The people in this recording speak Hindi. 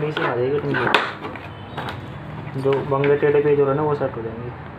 फिनिशिंग आ जाएगी, जो बंगे टेढ़े पेज हो रहे हैं ना वो सेट हो जाएंगे।